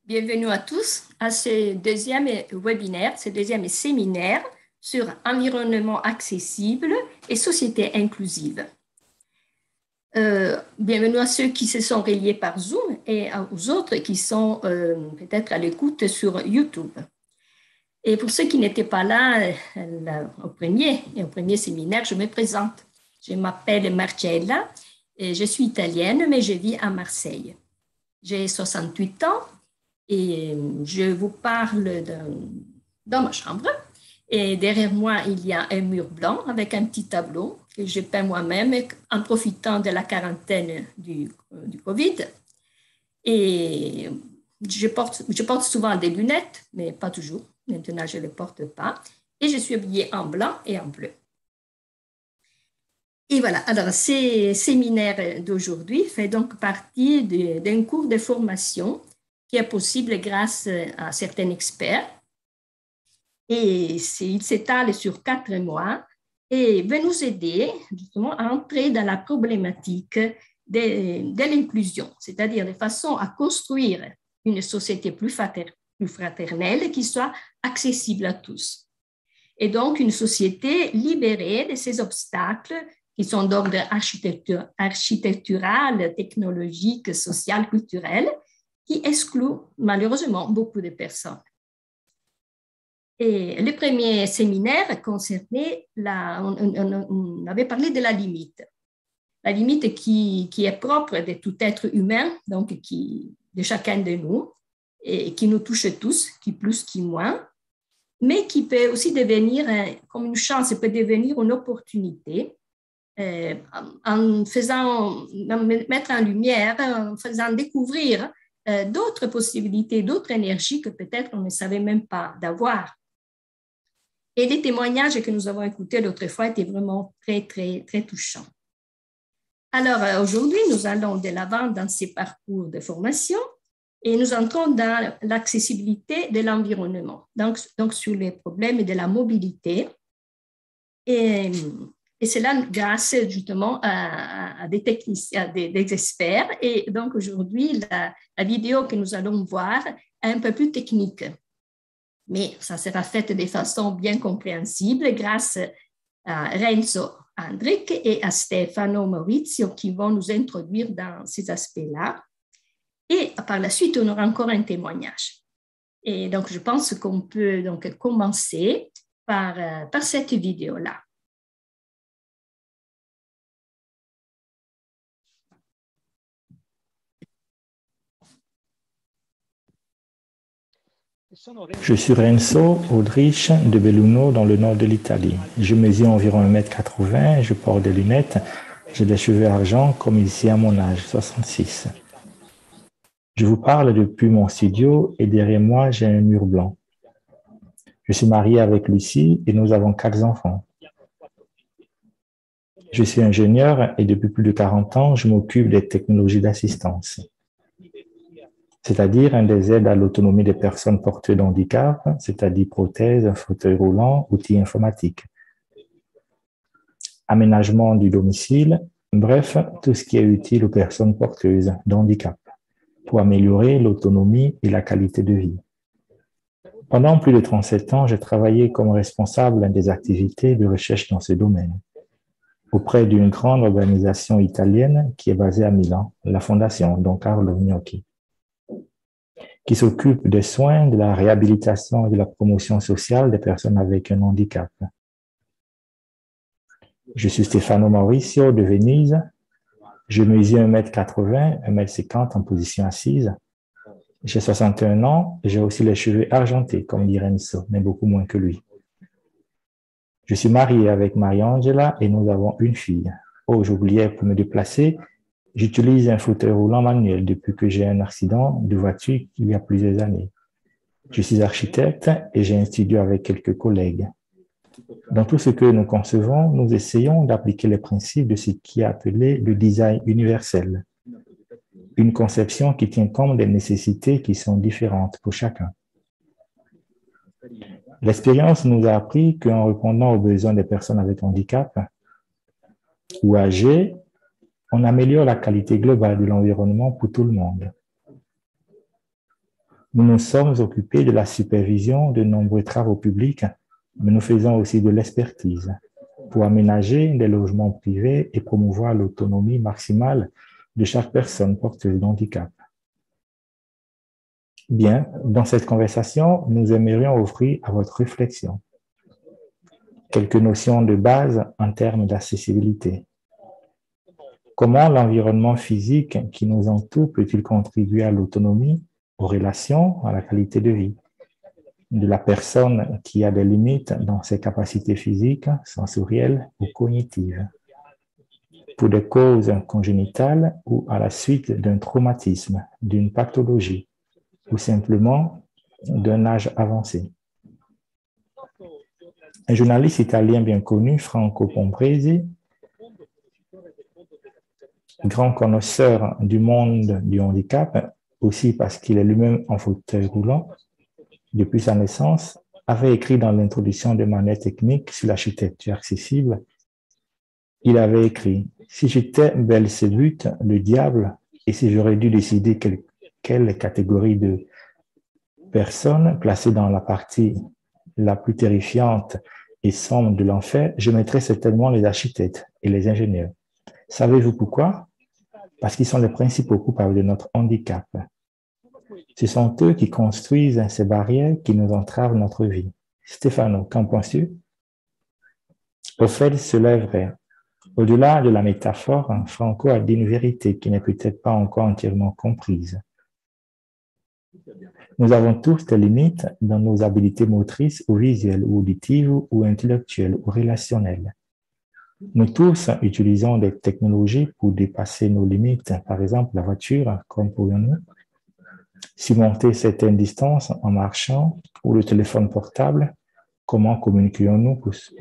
Bienvenue à tous à ce deuxième webinaire, ce deuxième séminaire sur environnement accessible et société inclusive. Bienvenue à ceux qui se sont reliés par Zoom et aux autres qui sont peut-être à l'écoute sur YouTube. Et pour ceux qui n'étaient pas là au premier séminaire, je me présente. Je m'appelle Marcella et je suis italienne, mais je vis à Marseille. J'ai 68 ans. Et je vous parle dans ma chambre. Et derrière moi, il y a un mur blanc avec un petit tableau que j'ai peint moi-même en profitant de la quarantaine du Covid. Et je porte souvent des lunettes, mais pas toujours. Maintenant, je ne les porte pas. Et je suis habillée en blanc et en bleu. Et voilà, alors ce séminaire d'aujourd'hui fait donc partie d'un cours de formation qui est possible grâce à certains experts. Et il s'étale sur 4 mois et va nous aider justement à entrer dans la problématique de l'inclusion, c'est-à-dire de façon à construire une société plus fraternelle qui soit accessible à tous. Et donc une société libérée de ces obstacles qui sont d'ordre architectural, technologique, social, culturel, qui exclut malheureusement beaucoup de personnes. Et le premier séminaire concernait, on avait parlé de la limite qui est propre de tout être humain, donc de chacun de nous, et qui nous touche tous, qui plus, qui moins, mais qui peut aussi devenir comme une chance, peut devenir une opportunité en mettre en lumière, en faisant découvrir d'autres possibilités, d'autres énergies que peut-être on ne savait même pas d'avoir. Et les témoignages que nous avons écoutés l'autre fois étaient vraiment très, très, très touchants. Alors, aujourd'hui, nous allons de l'avant dans ces parcours de formation et nous entrons dans l'accessibilité de l'environnement, donc sur les problèmes de la mobilité. Et cela grâce justement à des techniciens, des experts. Et donc aujourd'hui, la vidéo que nous allons voir est un peu plus technique. Mais ça sera fait de façon bien compréhensible grâce à Renzo Andric et à Stefano Maurizio qui vont nous introduire dans ces aspects-là. Et par la suite, on aura encore un témoignage. Et donc, je pense qu'on peut donc commencer par cette vidéo-là. Je suis Renzo Udrich de Belluno dans le nord de l'Italie. Je mesure environ 1,80 m, je porte des lunettes, j'ai des cheveux argent comme ici à mon âge, 66. Je vous parle depuis mon studio et derrière moi j'ai un mur blanc. Je suis marié avec Lucie et nous avons 4 enfants. Je suis ingénieur et depuis plus de 40 ans, je m'occupe des technologies d'assistance, c'est-à-dire des aides à l'autonomie des personnes porteuses de handicap, c'est-à-dire prothèses, fauteuil roulant, outils informatiques, aménagement du domicile, bref, tout ce qui est utile aux personnes porteuses de handicap pour améliorer l'autonomie et la qualité de vie. Pendant plus de 37 ans, j'ai travaillé comme responsable des activités de recherche dans ce domaine auprès d'une grande organisation italienne qui est basée à Milan, la Fondation Don Carlo Gnocchi, qui s'occupe des soins, de la réhabilitation et de la promotion sociale des personnes avec un handicap. Je suis Stefano Maurizio de Venise. Je mesure 1,80 m, 1,50 m en position assise. J'ai 61 ans et j'ai aussi les cheveux argentés, comme dit Renzo, mais beaucoup moins que lui. Je suis marié avec Mariangela et nous avons une fille. Oh, j'oubliais pour me déplacer. J'utilise un fauteuil roulant manuel depuis que j'ai un accident de voiture il y a plusieurs années. Je suis architecte et j'ai un studio avec quelques collègues. Dans tout ce que nous concevons, nous essayons d'appliquer les principes de ce qui est appelé le design universel, une conception qui tient compte des nécessités qui sont différentes pour chacun. L'expérience nous a appris qu'en répondant aux besoins des personnes avec handicap ou âgées, on améliore la qualité globale de l'environnement pour tout le monde. Nous nous sommes occupés de la supervision de nombreux travaux publics, mais nous faisons aussi de l'expertise pour aménager des logements privés et promouvoir l'autonomie maximale de chaque personne porteuse d'handicap. Bien, dans cette conversation, nous aimerions offrir à votre réflexion quelques notions de base en termes d'accessibilité. Comment l'environnement physique qui nous entoure peut-il contribuer à l'autonomie, aux relations, à la qualité de vie de la personne qui a des limites dans ses capacités physiques, sensorielles ou cognitives, pour des causes congénitales ou à la suite d'un traumatisme, d'une pathologie ou simplement d'un âge avancé. Un journaliste italien bien connu, Franco Pombresi, grand connaisseur du monde du handicap, aussi parce qu'il est lui-même en fauteuil roulant depuis sa naissance, avait écrit dans l'introduction de manuels techniques sur l'architecture accessible, il avait écrit « Si j'étais Belzébuth, le diable, et si j'aurais dû décider quelle catégorie de personnes placées dans la partie la plus terrifiante et sombre de l'enfer, je mettrais certainement les architectes et les ingénieurs. Savez-vous pourquoi? Parce qu'ils sont les principaux coupables de notre handicap. Ce sont eux qui construisent ces barrières qui nous entravent notre vie. Stéphano, qu'en penses-tu? Au fait, cela est vrai. Au-delà de la métaphore, Franco a dit une vérité qui n'est peut-être pas encore entièrement comprise. Nous avons tous des limites dans nos habiletés motrices ou visuelles ou auditives ou intellectuelles ou relationnelles. Nous tous utilisons des technologies pour dépasser nos limites. Par exemple, la voiture, comme pourrions-nous surmonter certaines distances en marchant, ou le téléphone portable, comment communiquions-nous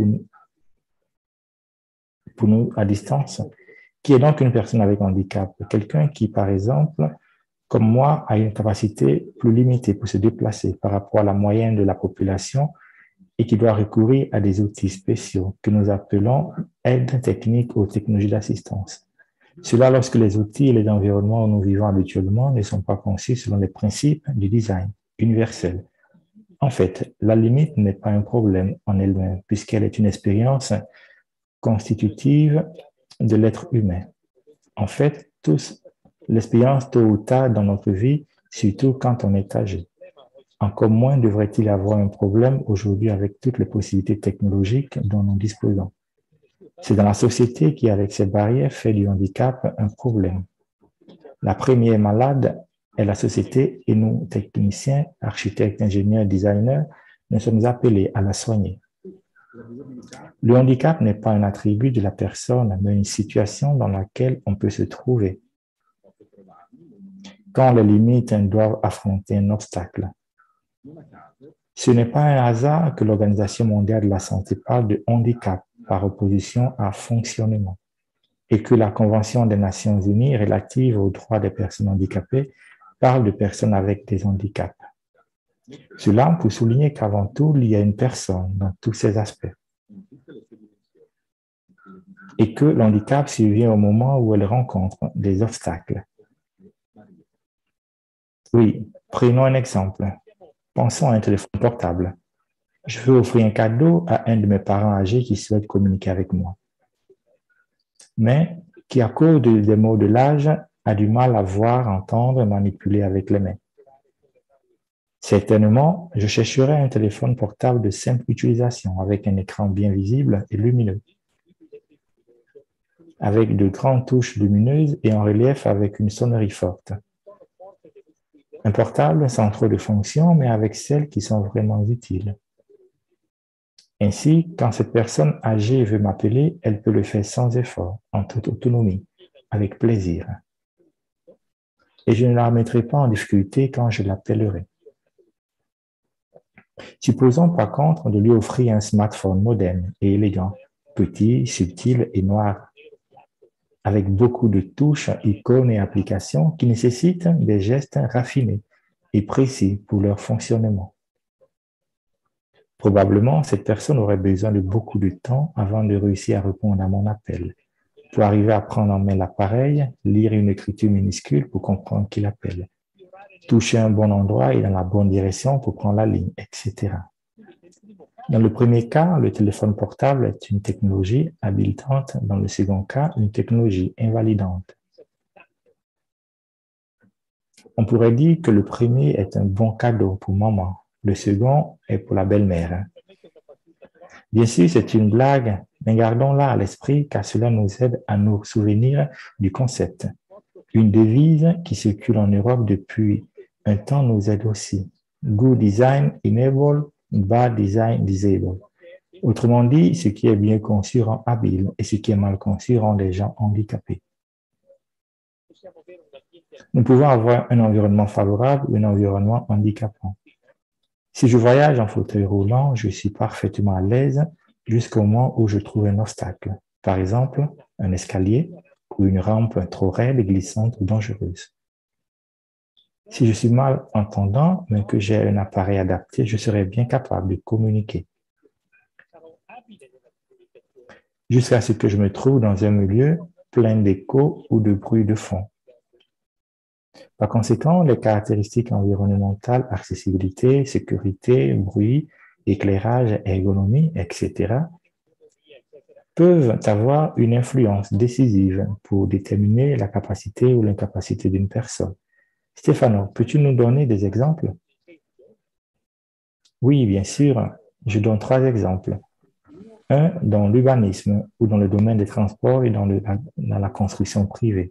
pour nous à distance? Qui est donc une personne avec handicap? Quelqu'un qui, par exemple, comme moi, a une capacité plus limitée pour se déplacer par rapport à la moyenne de la population et qui doit recourir à des outils spéciaux que nous appelons aides techniques aux technologies d'assistance. Cela lorsque les outils et les environnements où nous vivons habituellement ne sont pas conçus selon les principes du design universel. En fait, la limite n'est pas un problème en elle-même, puisqu'elle est une expérience constitutive de l'être humain. En fait, l'expérience tôt ou tard dans notre vie, surtout quand on est âgé. Encore moins devrait-il y avoir un problème aujourd'hui avec toutes les possibilités technologiques dont nous disposons. C'est dans la société qui, avec ces barrières, fait du handicap un problème. La première malade est la société et nous, techniciens, architectes, ingénieurs, designers, nous sommes appelés à la soigner. Le handicap n'est pas un attribut de la personne, mais une situation dans laquelle on peut se trouver quand les limites doivent affronter un obstacle. Ce n'est pas un hasard que l'Organisation mondiale de la santé parle de handicap par opposition à fonctionnement et que la Convention des Nations unies relative aux droits des personnes handicapées parle de personnes avec des handicaps. Cela pour souligner qu'avant tout, il y a une personne dans tous ses aspects et que l'handicap survient au moment où elle rencontre des obstacles. Oui, prenons un exemple. Pensons à un téléphone portable. Je veux offrir un cadeau à un de mes parents âgés qui souhaite communiquer avec moi, mais qui, à cause des maux de l'âge, a du mal à voir, entendre, manipuler avec les mains. Certainement, je chercherai un téléphone portable de simple utilisation, avec un écran bien visible et lumineux, avec de grandes touches lumineuses et en relief avec une sonnerie forte. Un portable sans trop de fonctions, mais avec celles qui sont vraiment utiles. Ainsi, quand cette personne âgée veut m'appeler, elle peut le faire sans effort, en toute autonomie, avec plaisir. Et je ne la mettrai pas en difficulté quand je l'appellerai. Supposons par contre de lui offrir un smartphone moderne et élégant, petit, subtil et noir, avec beaucoup de touches, icônes et applications qui nécessitent des gestes raffinés et précis pour leur fonctionnement. Probablement, cette personne aurait besoin de beaucoup de temps avant de réussir à répondre à mon appel, pour arriver à prendre en main l'appareil, lire une écriture minuscule pour comprendre qui l'appelle. toucher un bon endroit et dans la bonne direction pour prendre la ligne, etc. Dans le premier cas, le téléphone portable est une technologie habilitante. Dans le second cas, une technologie invalidante. On pourrait dire que le premier est un bon cadeau pour maman. Le second est pour la belle-mère. Bien sûr, c'est une blague, mais gardons-la à l'esprit car cela nous aide à nous souvenir du concept. Une devise qui circule en Europe depuis un temps nous aide aussi. Good design enable, bad design disable. Autrement dit, ce qui est bien conçu rend habile et ce qui est mal conçu rend les gens handicapés. Nous pouvons avoir un environnement favorable ou un environnement handicapant. Si je voyage en fauteuil roulant, je suis parfaitement à l'aise jusqu'au moment où je trouve un obstacle. Par exemple, un escalier ou une rampe trop raide, glissante ou dangereuse. Si je suis mal entendant, mais que j'ai un appareil adapté, je serai bien capable de communiquer. Jusqu'à ce que je me trouve dans un milieu plein d'échos ou de bruit de fond. Par conséquent, les caractéristiques environnementales, accessibilité, sécurité, bruit, éclairage, ergonomie, etc., peuvent avoir une influence décisive pour déterminer la capacité ou l'incapacité d'une personne. Stéphano, peux-tu nous donner des exemples? Oui, bien sûr. Je donne 3 exemples. Un, dans l'urbanisme ou dans le domaine des transports et dans la construction privée.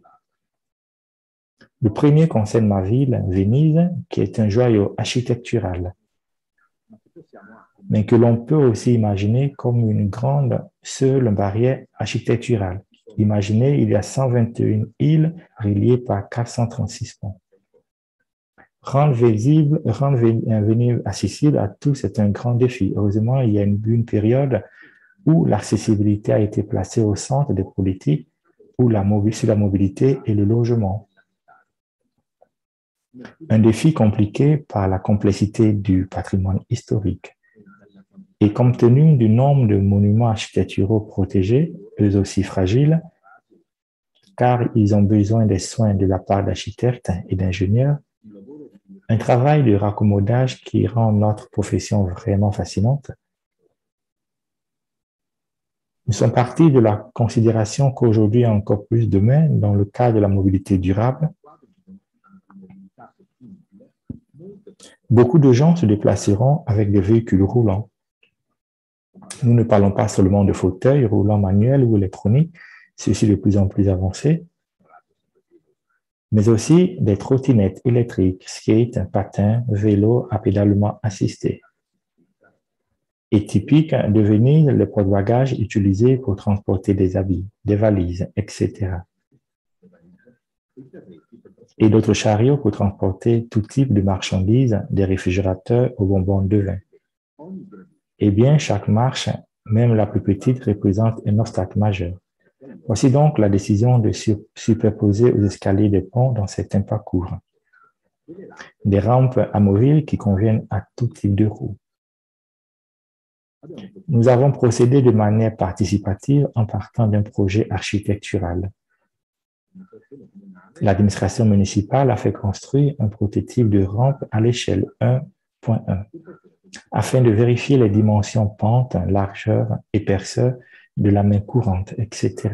Le premier concerne ma ville, Venise, qui est un joyau architectural, mais que l'on peut aussi imaginer comme une grande seule barrière architecturale. Imaginez, il y a 121 îles reliées par 436 ponts. Rendre Venise accessible à tous est un grand défi. Heureusement, il y a une période où l'accessibilité a été placée au centre des politiques sur la mobilité et le logement. Un défi compliqué par la complexité du patrimoine historique. Et compte tenu du nombre de monuments architecturaux protégés, eux aussi fragiles, car ils ont besoin des soins de la part d'architectes et d'ingénieurs, un travail de raccommodage qui rend notre profession vraiment fascinante. Nous sommes partis de la considération qu'aujourd'hui et encore plus demain, dans le cas de la mobilité durable, beaucoup de gens se déplaceront avec des véhicules roulants. Nous ne parlons pas seulement de fauteuils roulants manuels ou électroniques, ceux-ci de plus en plus avancés, mais aussi des trottinettes électriques, skates, patins, vélos à pédalement assisté. Et typique de Venise, le porte-bagages utilisé pour transporter des habits, des valises, etc. Et d'autres chariots pour transporter tout type de marchandises, des réfrigérateurs aux bonbons de vin. Eh bien, chaque marche, même la plus petite, représente un obstacle majeur. Voici donc la décision de superposer aux escaliers des ponts dans certains parcours. Des rampes amovibles qui conviennent à tout type de roues. Nous avons procédé de manière participative en partant d'un projet architectural. L'administration municipale a fait construire un prototype de rampe à l'échelle 1.1 afin de vérifier les dimensions pente, largeur, épaisseur de la main courante, etc.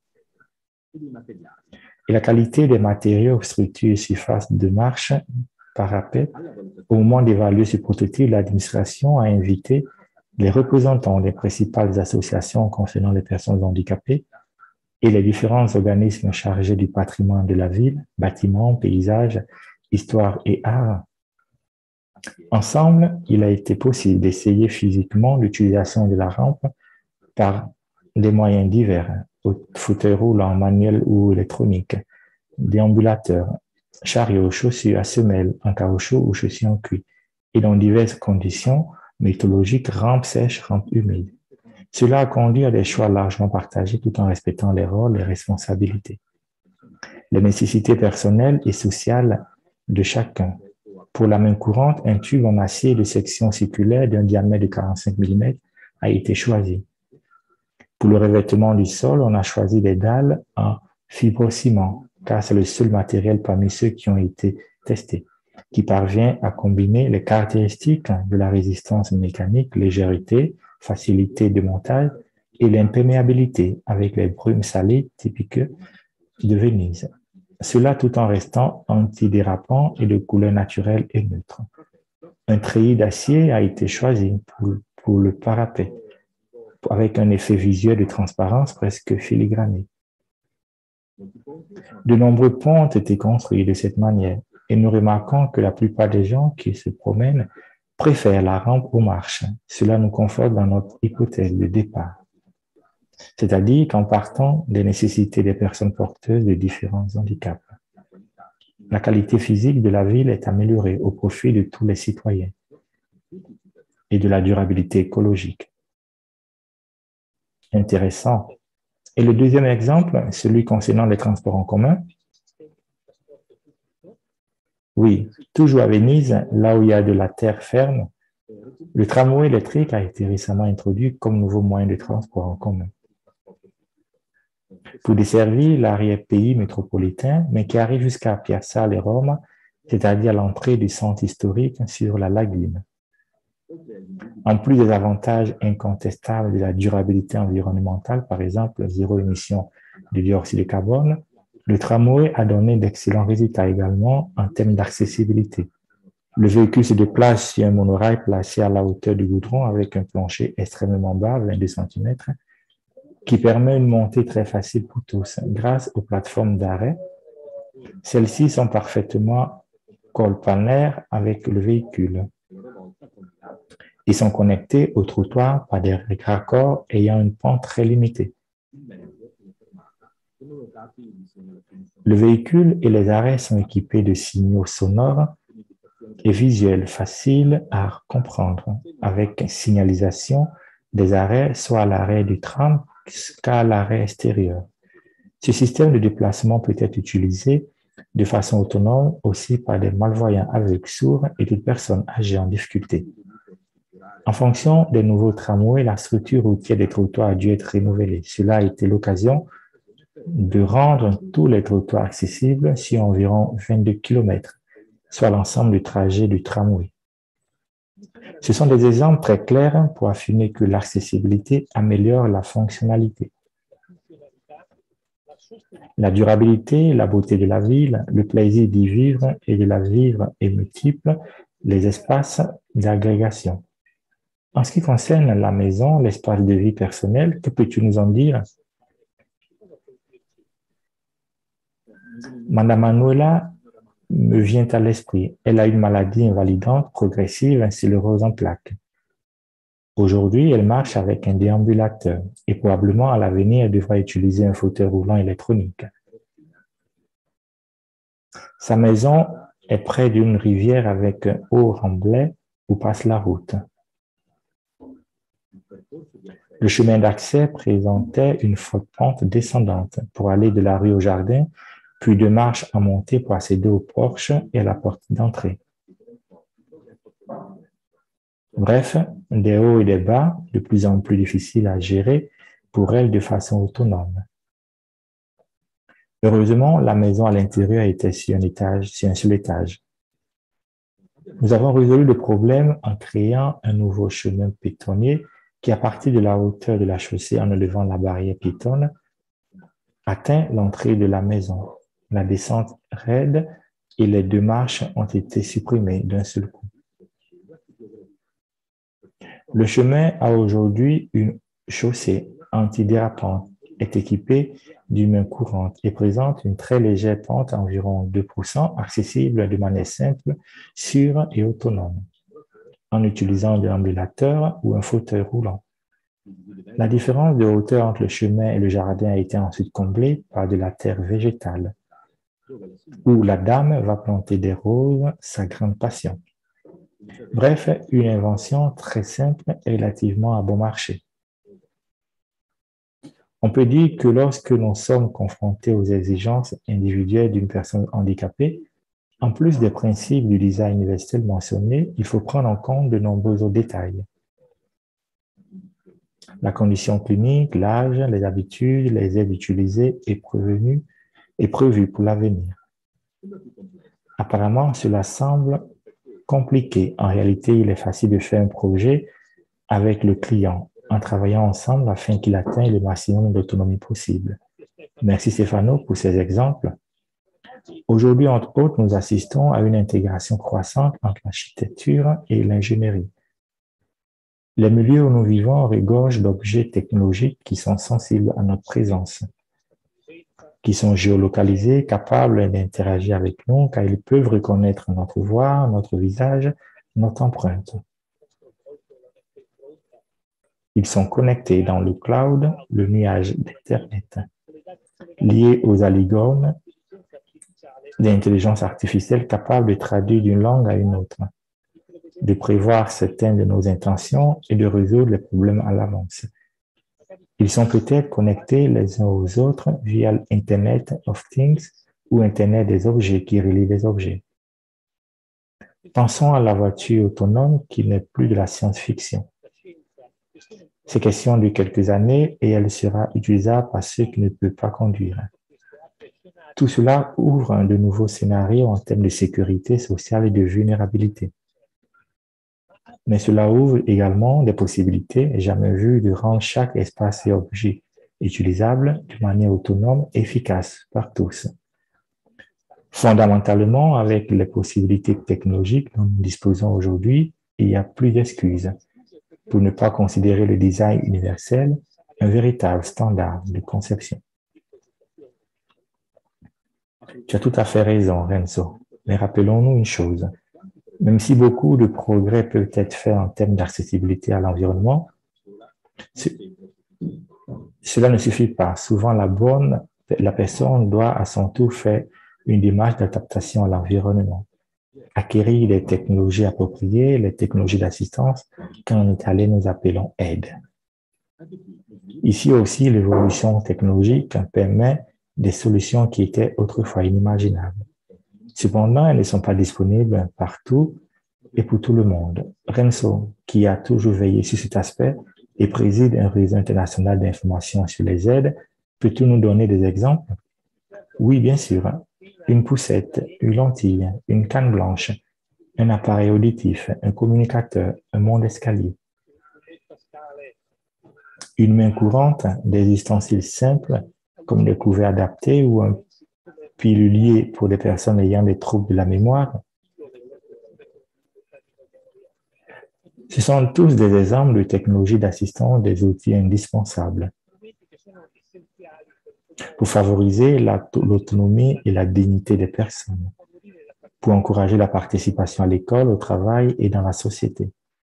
Et la qualité des matériaux, structures et surfaces de marche, parapet. Au moment d'évaluer ce prototype, l'administration a invité les représentants des principales associations concernant les personnes handicapées et les différents organismes chargés du patrimoine de la ville, bâtiments, paysages, histoire et art. Ensemble, il a été possible d'essayer physiquement l'utilisation de la rampe par des moyens divers, fauteuils roulants, manuels ou électroniques, déambulateurs, chariots, chaussures à semelles en caoutchouc ou chaussures en cuir, et dans diverses conditions météorologiques, rampes sèches, rampes humides. Cela a conduit à des choix largement partagés tout en respectant les rôles et responsabilités, les nécessités personnelles et sociales de chacun. Pour la main courante, un tube en acier de section circulaire d'un diamètre de 45 mm a été choisi. Pour le revêtement du sol, on a choisi des dalles en fibrociment, car c'est le seul matériel parmi ceux qui ont été testée, qui parvient à combiner les caractéristiques de la résistance mécanique, légèreté, facilité de montage et l'imperméabilité avec les brumes salées typiques de Venise. Cela tout en restant antidérapant et de couleur naturelle et neutre. Un treillis d'acier a été choisi pour le parapet, avec un effet visuel de transparence presque filigrané. De nombreux ponts ont été construits de cette manière et nous remarquons que la plupart des gens qui se promènent préfèrent la rampe aux marches. Cela nous conforte dans notre hypothèse de départ. C'est-à-dire qu'en partant des nécessités des personnes porteuses de différents handicaps, la qualité physique de la ville est améliorée au profit de tous les citoyens et de la durabilité écologique. Intéressant. Et le deuxième exemple, celui concernant les transports en commun. Oui, toujours à Venise, là où il y a de la terre ferme, le tramway électrique a été récemment introduit comme nouveau moyen de transport en commun pour desservir l'arrière-pays métropolitain, mais qui arrive jusqu'à Piazzale Roma, c'est-à-dire l'entrée du centre historique sur la lagune. En plus des avantages incontestables de la durabilité environnementale, par exemple zéro émission de dioxyde de carbone, le tramway a donné d'excellents résultats également en termes d'accessibilité. Le véhicule se déplace sur un monorail placé à la hauteur du goudron avec un plancher extrêmement bas, 22 cm, qui permet une montée très facile pour tous grâce aux plateformes d'arrêt. Celles-ci sont parfaitement colpanaires avec le véhicule. Ils sont connectés au trottoir par des raccords ayant une pente très limitée. Le véhicule et les arrêts sont équipés de signaux sonores et visuels faciles à comprendre, avec signalisation des arrêts soit à l'arrêt du tram qu'à l'arrêt extérieur. Ce système de déplacement peut être utilisé de façon autonome aussi par des malvoyants aveugles, sourds et des personnes âgées en difficulté. En fonction des nouveaux tramways, la structure routière des trottoirs a dû être renouvelée. Cela a été l'occasion de rendre tous les trottoirs accessibles sur environ 22 km, soit l'ensemble du trajet du tramway. Ce sont des exemples très clairs pour affirmer que l'accessibilité améliore la fonctionnalité. La durabilité, la beauté de la ville, le plaisir d'y vivre et de la vivre est multiple, les espaces d'agrégation. En ce qui concerne la maison, l'espace de vie personnel, que peux-tu nous en dire? Madame Manuela me vient à l'esprit. Elle a une maladie invalidante progressive, sclérose en plaques. Aujourd'hui, elle marche avec un déambulateur et probablement à l'avenir, elle devra utiliser un fauteuil roulant électronique. Sa maison est près d'une rivière avec un haut remblai où passe la route. Le chemin d'accès présentait une forte pente descendante pour aller de la rue au jardin, puis deux marches à monter pour accéder au porche et à la porte d'entrée. Bref, des hauts et des bas, de plus en plus difficiles à gérer pour elle de façon autonome. Heureusement, la maison à l'intérieur était sur un seul étage. Nous avons résolu le problème en créant un nouveau chemin piétonnier qui, à partir de la hauteur de la chaussée en élevant la barrière piétonne, atteint l'entrée de la maison. La descente raide et les deux marches ont été supprimées d'un seul coup. Le chemin a aujourd'hui une chaussée antidérapante, est équipé d'une main courante et présente une très légère pente, environ 2%, accessible de manière simple, sûre et autonome, en utilisant un déambulateur ou un fauteuil roulant. La différence de hauteur entre le chemin et le jardin a été ensuite comblée par de la terre végétale, où la dame va planter des roses, sa grande passion. Bref, une invention très simple et relativement à bon marché. On peut dire que lorsque nous sommes confrontés aux exigences individuelles d'une personne handicapée, en plus des principes du design universel mentionnés, il faut prendre en compte de nombreux autres détails. La condition clinique, l'âge, les habitudes, les aides utilisées et prévues pour l'avenir. Apparemment, cela semble compliqué. En réalité, il est facile de faire un projet avec le client en travaillant ensemble afin qu'il atteigne le maximum d'autonomie possible. Merci Stéphano pour ces exemples. Aujourd'hui, entre autres, nous assistons à une intégration croissante entre l'architecture et l'ingénierie. Les milieux où nous vivons regorgent d'objets technologiques qui sont sensibles à notre présence, qui sont géolocalisés, capables d'interagir avec nous, car ils peuvent reconnaître notre voix, notre visage, notre empreinte. Ils sont connectés dans le cloud, le nuage d'Internet, liés aux algorithmes d'intelligence artificielle capables de traduire d'une langue à une autre, de prévoir certaines de nos intentions et de résoudre les problèmes à l'avance. Ils sont peut-être connectés les uns aux autres via Internet of Things ou Internet des objets qui relient les objets. Pensons à la voiture autonome qui n'est plus de la science-fiction. C'est question de quelques années et elle sera utilisable par ceux qui ne peuvent pas conduire. Tout cela ouvre de nouveaux scénarios en termes de sécurité sociale et de vulnérabilité. Mais cela ouvre également des possibilités jamais vues de rendre chaque espace et objet utilisable de manière autonome et efficace par tous. Fondamentalement, avec les possibilités technologiques dont nous disposons aujourd'hui, il n'y a plus d'excuses pour ne pas considérer le design universel un véritable standard de conception. Tu as tout à fait raison, Renzo. Mais rappelons-nous une chose. Même si beaucoup de progrès peuvent être faits en termes d'accessibilité à l'environnement, cela ne suffit pas. Souvent, la personne doit à son tour faire une démarche d'adaptation à l'environnement, acquérir les technologies appropriées, les technologies d'assistance, qu'en italien nous appelons aide. Ici aussi, l'évolution technologique permet des solutions qui étaient autrefois inimaginables. Cependant, elles ne sont pas disponibles partout et pour tout le monde. Renzo, qui a toujours veillé sur cet aspect et préside un réseau international d'information sur les aides, peux-tu nous donner des exemples? Oui, bien sûr. Une poussette, une lentille, une canne blanche, un appareil auditif, un communicateur, un monte escalier. Une main courante, des ustensiles simples comme des couverts adaptés ou un pilulier pour des personnes ayant des troubles de la mémoire. Ce sont tous des exemples de technologies d'assistance, des outils indispensables pour favoriser l'autonomie et la dignité des personnes, pour encourager la participation à l'école, au travail et dans la société.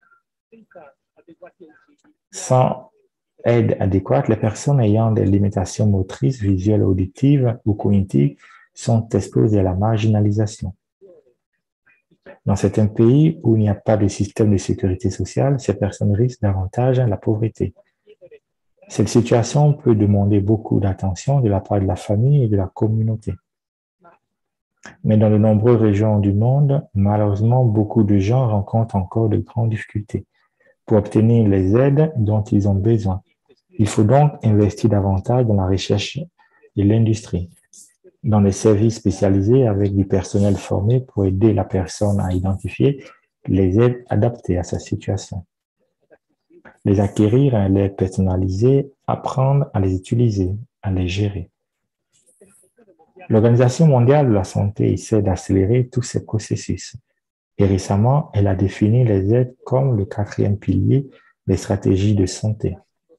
Sans aide adéquate, les personnes ayant des limitations motrices, visuelles, auditives ou cognitives sont exposées à la marginalisation. Dans certains pays où il n'y a pas de système de sécurité sociale, ces personnes risquent davantage la pauvreté. Cette situation peut demander beaucoup d'attention de la part de la famille et de la communauté. Mais dans de nombreuses régions du monde, malheureusement, beaucoup de gens rencontrent encore de grandes difficultés pour obtenir les aides dont ils ont besoin. Il faut donc investir davantage dans la recherche de l'industrie, dans les services spécialisés avec du personnel formé pour aider la personne à identifier les aides adaptées à sa situation, les acquérir, les personnaliser, apprendre à les utiliser, à les gérer. L'Organisation mondiale de la santé essaie d'accélérer tous ces processus et récemment, elle a défini les aides comme le 4e pilier des stratégies de santé.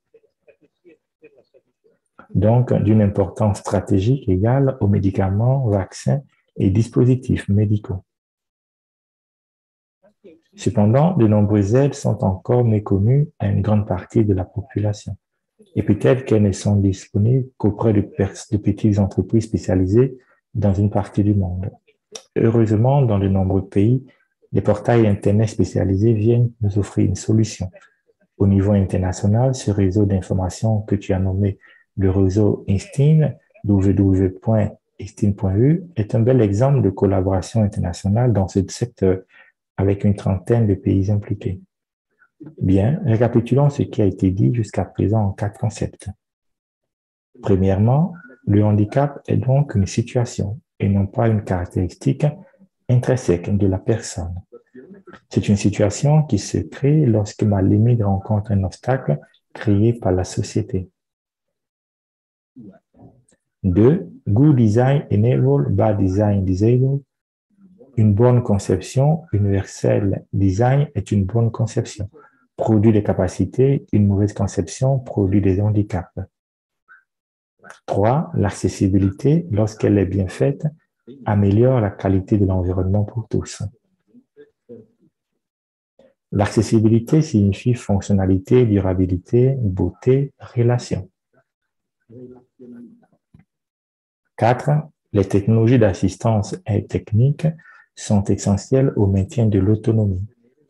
Donc, d'une importance stratégique égale aux médicaments, vaccins et dispositifs médicaux. Cependant, de nombreuses aides sont encore méconnues à une grande partie de la population et peut-être qu'elles ne sont disponibles qu'auprès de petites entreprises spécialisées dans une partie du monde. Heureusement, dans de nombreux pays, les portails Internet spécialisés viennent nous offrir une solution. Au niveau international, ce réseau d'information que tu as nommé le réseau INSTIN, www.instin.eu, est un bel exemple de collaboration internationale dans ce secteur avec une trentaine de pays impliqués. Bien, récapitulons ce qui a été dit jusqu'à présent en 4 concepts. Premièrement, le handicap est donc une situation et non pas une caractéristique intrinsèque de la personne. C'est une situation qui se crée lorsque ma limite rencontre un obstacle créé par la société. 2. Good design enable bad design disable. Une bonne conception universelle design est une bonne conception. Produit des capacités, une mauvaise conception produit des handicaps. 3. L'accessibilité, lorsqu'elle est bien faite, améliore la qualité de l'environnement pour tous. L'accessibilité signifie fonctionnalité, durabilité, beauté, relation. 4. Les technologies d'assistance et techniques sont essentielles au maintien de l'autonomie.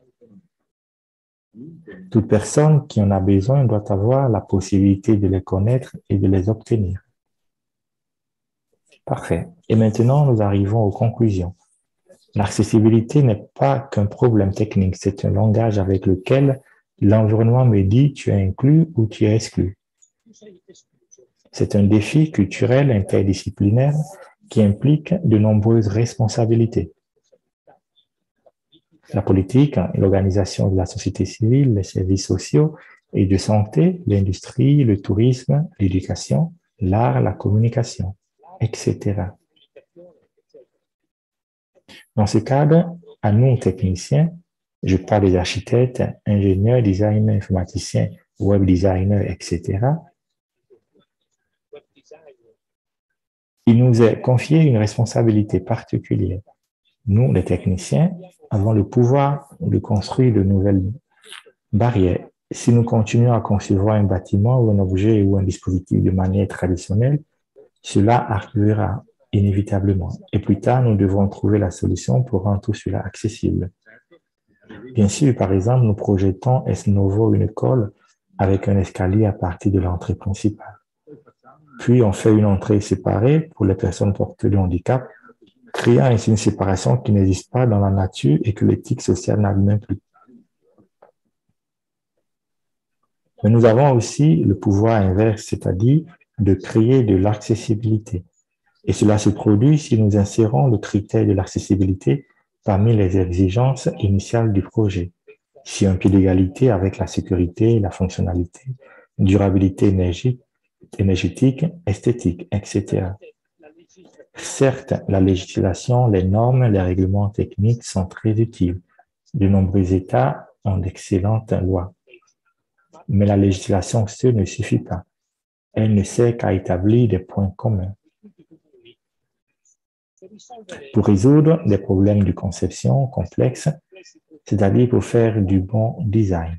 Toute personne qui en a besoin doit avoir la possibilité de les connaître et de les obtenir. Parfait. Et maintenant, nous arrivons aux conclusions. L'accessibilité n'est pas qu'un problème technique, c'est un langage avec lequel l'environnement me dit tu es inclus ou tu es exclu. C'est un défi culturel interdisciplinaire qui implique de nombreuses responsabilités. La politique, l'organisation de la société civile, les services sociaux et de santé, l'industrie, le tourisme, l'éducation, l'art, la communication, etc. Dans ce cadre, à nous, techniciens, je parle des architectes, ingénieurs, designers, informaticiens, web designers, etc. Il nous est confié une responsabilité particulière. Nous, les techniciens, avons le pouvoir de construire de nouvelles barrières. Si nous continuons à concevoir un bâtiment ou un objet ou un dispositif de manière traditionnelle, cela arrivera inévitablement. Et plus tard, nous devrons trouver la solution pour rendre tout cela accessible. Bien sûr, par exemple, nous projetons ex novo une école avec un escalier à partir de l'entrée principale. Puis, on fait une entrée séparée pour les personnes porteuses de handicap, créant ainsi une séparation qui n'existe pas dans la nature et que l'éthique sociale n'admet plus. Mais nous avons aussi le pouvoir inverse, c'est-à-dire de créer de l'accessibilité. Et cela se produit si nous insérons le critère de l'accessibilité parmi les exigences initiales du projet, si un pied d'égalité avec la sécurité, la fonctionnalité, durabilité énergétique, esthétique, etc. Certes, la législation, les normes, les règlements techniques sont très utiles. De nombreux États ont d'excellentes lois. Mais la législation seule ne suffit pas. Elle ne sert qu'à établir des points communs. Pour résoudre des problèmes de conception complexes, c'est-à-dire pour faire du bon design.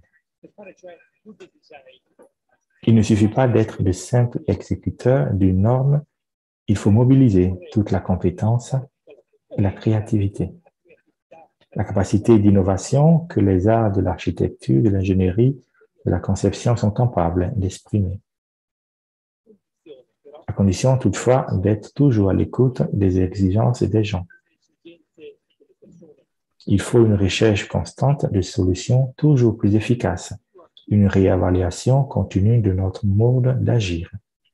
Il ne suffit pas d'être de simples exécuteurs d'une norme, il faut mobiliser toute la compétence et la créativité. La capacité d'innovation que les arts de l'architecture, de l'ingénierie, de la conception sont capables d'exprimer. À condition toutefois d'être toujours à l'écoute des exigences des gens. Il faut une recherche constante de solutions toujours plus efficaces, une réévaluation continue de notre mode d'agir.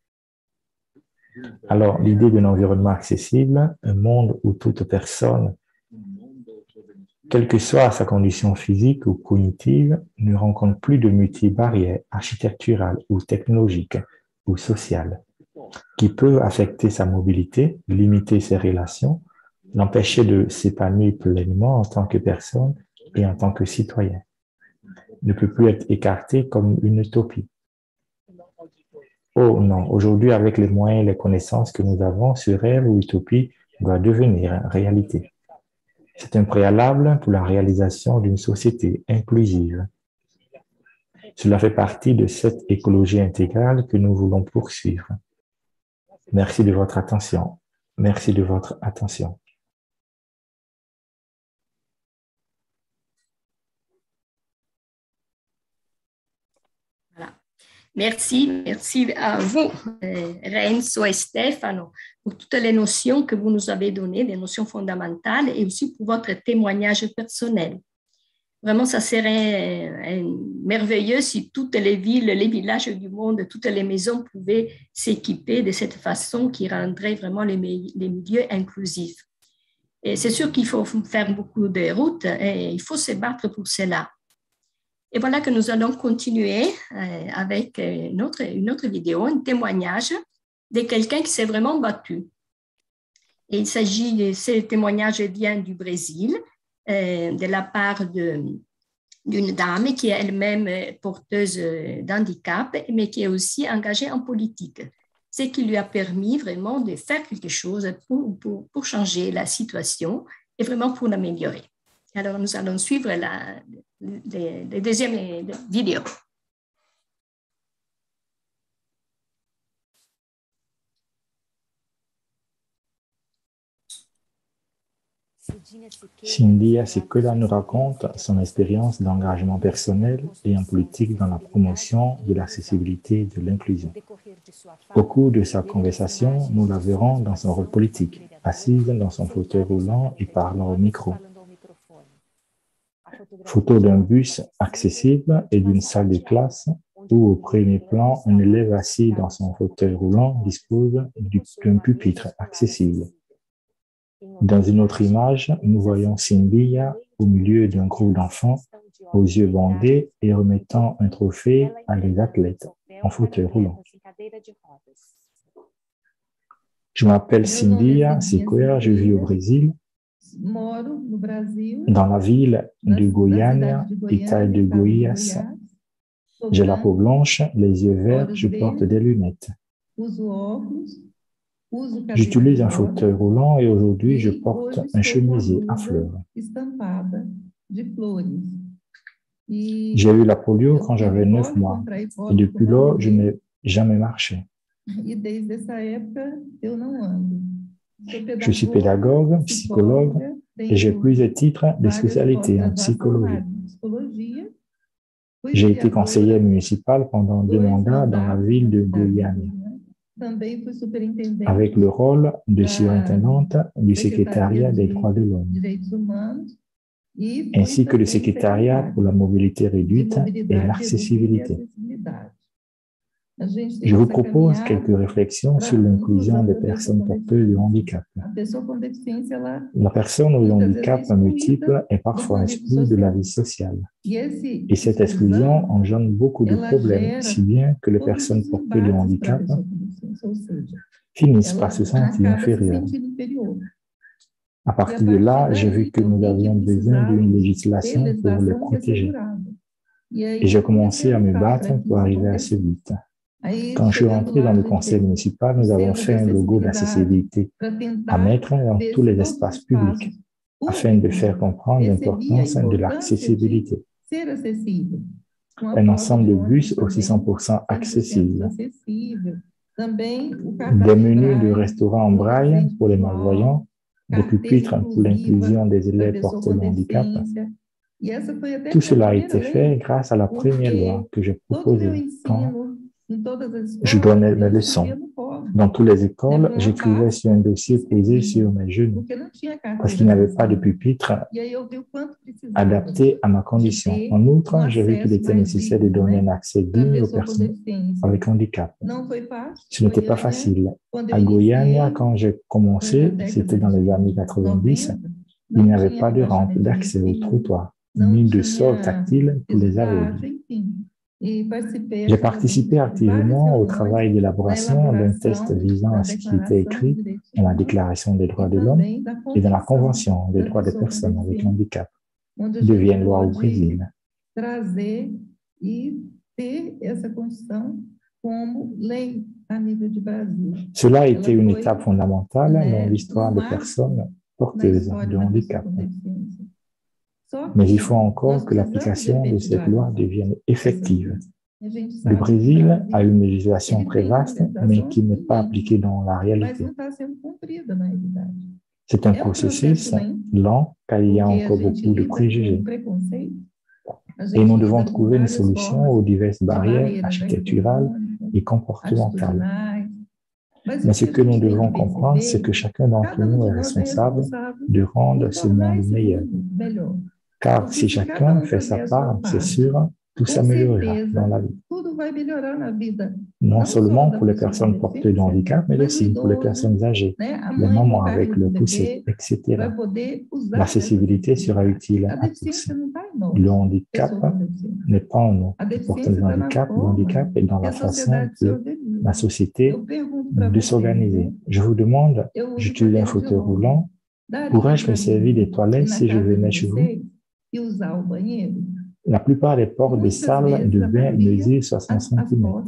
Alors, l'idée d'un environnement accessible, un monde où toute personne, quelle que soit sa condition physique ou cognitive, ne rencontre plus de multi-barrières architecturales ou technologiques ou sociales, qui peuvent affecter sa mobilité, limiter ses relations, l'empêcher de s'épanouir pleinement en tant que personne et en tant que citoyen, ne peut plus être écarté comme une utopie. Oh non, aujourd'hui, avec les moyens et les connaissances que nous avons, ce rêve ou utopie doit devenir réalité. C'est un préalable pour la réalisation d'une société inclusive. Cela fait partie de cette écologie intégrale que nous voulons poursuivre. Merci de votre attention. Merci de votre attention. Merci à vous, Renzo et Stefano, pour toutes les notions que vous nous avez données, des notions fondamentales, et aussi pour votre témoignage personnel. Vraiment, ça serait merveilleux si toutes les villes, les villages du monde, toutes les maisons pouvaient s'équiper de cette façon qui rendrait vraiment les milieux inclusifs. Et c'est sûr qu'il faut faire beaucoup de routes et il faut se battre pour cela. Et voilà que nous allons continuer avec une autre vidéo, un témoignage de quelqu'un qui s'est vraiment battu. Et il s'agit de ce témoignage vient du Brésil, de la part d'une dame qui est elle-même porteuse d'handicap, mais qui est aussi engagée en politique. Ce qui lui a permis vraiment de faire quelque chose pour changer la situation et vraiment pour l'améliorer. Alors, nous allons suivre la deuxième vidéo. Cyndia Sequeira nous raconte son expérience d'engagement personnel et en politique dans la promotion de l'accessibilité et de l'inclusion. Au cours de sa conversation, nous la verrons dans son rôle politique, assise dans son fauteuil roulant et parlant au micro. Photo d'un bus accessible et d'une salle de classe où, au premier plan, un élève assis dans son fauteuil roulant dispose d'un pupitre accessible. Dans une autre image, nous voyons Cyndia au milieu d'un groupe d'enfants aux yeux bandés et remettant un trophée à des athlètes en fauteuil roulant. Je m'appelle Cyndia Sequeira, je vis au Brésil, dans la ville de Goiânia, État de Goiás. J'ai la peau blanche, les yeux verts, je porte des lunettes. J'utilise un fauteuil roulant et aujourd'hui je porte un chemisier à fleurs. J'ai eu la polio quand j'avais 9 mois et depuis lors je n'ai jamais marché. Je suis pédagogue, psychologue et j'ai plusieurs titres de spécialité en psychologie. J'ai été conseillère municipale pendant 2 mandats dans la ville de Goiânia, avec le rôle de surintendante du secrétariat des droits de l'homme, ainsi que le secrétariat pour la mobilité réduite et l'accessibilité. Je vous propose quelques réflexions sur l'inclusion des personnes porteuses de handicap. La personne aux handicaps multiples est parfois exclue de la vie sociale. Et cette exclusion engendre beaucoup de problèmes, si bien que les personnes porteuses de handicap finissent par se sentir inférieures. À partir de là, j'ai vu que nous avions besoin d'une législation pour les protéger. Et j'ai commencé à me battre pour arriver à ce but. Quand je suis rentré dans le conseil municipal, nous avons fait un logo d'accessibilité à mettre dans tous les espaces publics afin de faire comprendre l'importance de l'accessibilité. Un ensemble de bus aussi 100% accessibles. Des menus de restaurants en braille pour les malvoyants, des pupitres pour l'inclusion des élèves porteurs de handicap. Tout cela a été fait grâce à la première loi que j'ai proposée quand je donnais mes leçons. Dans toutes les écoles, j'écrivais sur un dossier posé sur mes genoux parce qu'il n'y avait pas de pupitre adapté à ma condition. En outre, j'ai vu qu'il était nécessaire de donner un accès digne aux personnes avec handicap. Ce n'était pas facile. À Goiânia, quand j'ai commencé, c'était dans les années 90, il n'y avait pas de rampe d'accès au trottoir, ni de sol tactile pour les aveugles. J'ai participé activement au travail d'élaboration d'un texte visant à ce qui était écrit dans la Déclaration des droits de l'homme et dans la Convention des droits des personnes avec handicap, deviennent loi au Brésil. Cela a été une étape fondamentale dans l'histoire des personnes porteuses de handicap. Mais il faut encore que l'application de cette loi devienne effective. Le Brésil a une législation très vaste, mais qui n'est pas appliquée dans la réalité. C'est un processus lent, car il y a encore beaucoup de préjugés. Et nous devons trouver une solution aux diverses barrières architecturales et comportementales. Mais ce que nous devons comprendre, c'est que chacun d'entre nous est responsable de rendre ce monde meilleur. Car si chacun fait sa part, c'est sûr, tout s'améliorera dans la vie. non seulement pour les personnes porteuses de handicap, mais aussi pour les personnes âgées, les mamans avec le poussé, etc. L'accessibilité sera utile à tous. Le handicap n'est pas en nous. Les porteurs de handicap, le handicap est dans la façon de la société de s'organiser. Je vous demande, j'utilise un fauteuil roulant, pourrais-je me servir des toilettes si je venais chez vous? La plupart des portes des salles de bain mesurent 60 cm.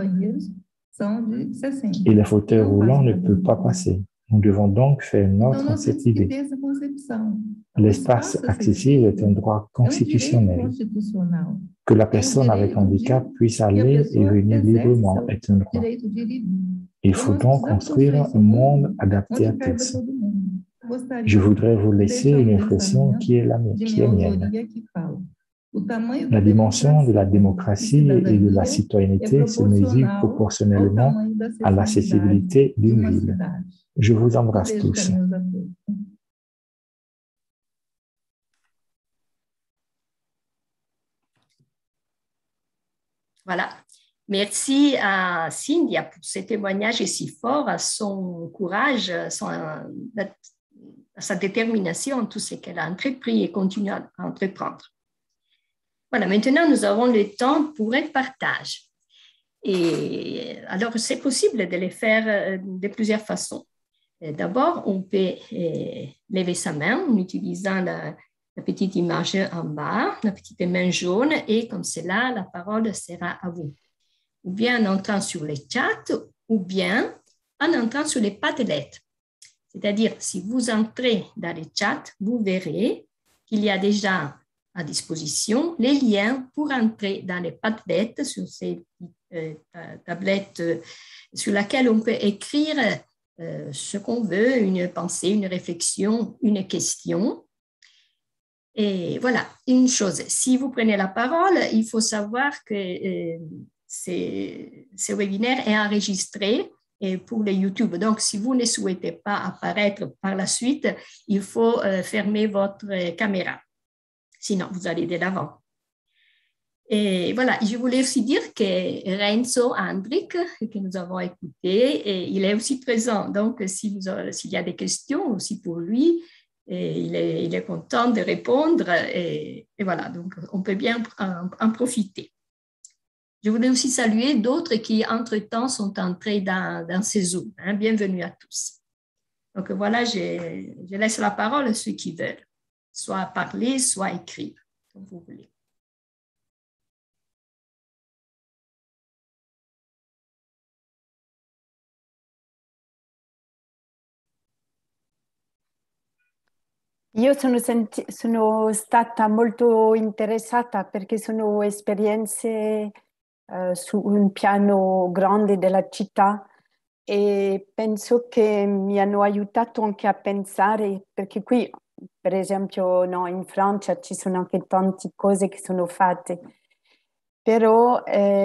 Et les fauteuils roulants ne peuvent pas passer. Nous devons donc faire notre cette idée. L'espace accessible est un droit constitutionnel. Que la personne avec handicap puisse aller et venir librement est un droit. Il faut donc construire un monde adapté à tous. Je voudrais vous laisser une impression qui est mienne. La dimension de la démocratie et de la citoyenneté se mesure proportionnellement à l'accessibilité d'une ville. Je vous embrasse tous. Voilà. Merci à Cynthia pour ce témoignage si fort, à son courage, à sa détermination, tout ce qu'elle a entrepris et continue à entreprendre. Voilà, maintenant, nous avons le temps pour un partage. Et alors, c'est possible de le faire de plusieurs façons. D'abord, on peut lever sa main en utilisant la petite image en bas, la petite main jaune, et comme cela, la parole sera à vous. Ou bien en entrant sur le chat, ou bien en entrant sur les Padlet. C'est-à-dire, si vous entrez dans le chat, vous verrez qu'il y a déjà à disposition les liens pour entrer dans les Padlet, sur ces tablettes sur lesquelles on peut écrire ce qu'on veut, une pensée, une réflexion, une question. Et voilà, une chose, si vous prenez la parole, il faut savoir que ce webinaire est enregistré pour le YouTube. Donc, si vous ne souhaitez pas apparaître par la suite, il faut fermer votre caméra. Sinon, vous allez de l'avant. Et voilà, je voulais aussi dire que Renzo Andrik, que nous avons écouté, il est aussi présent. Donc, s'il y a des questions aussi pour lui, il est content de répondre. Et voilà, donc on peut bien en profiter. Je voulais aussi saluer d'autres qui, entre-temps, sont entrés dans ces Zooms. Bienvenue à tous. Donc voilà, je laisse la parole à ceux qui veulent, soit parler, soit écrire, comme vous voulez. Io sono stata molto interessata perché sono esperienze su un piano grande della città e penso che mi hanno aiutato anche a pensare, perché qui, per esempio, no, in Francia ci sono anche tante cose che sono fatte, però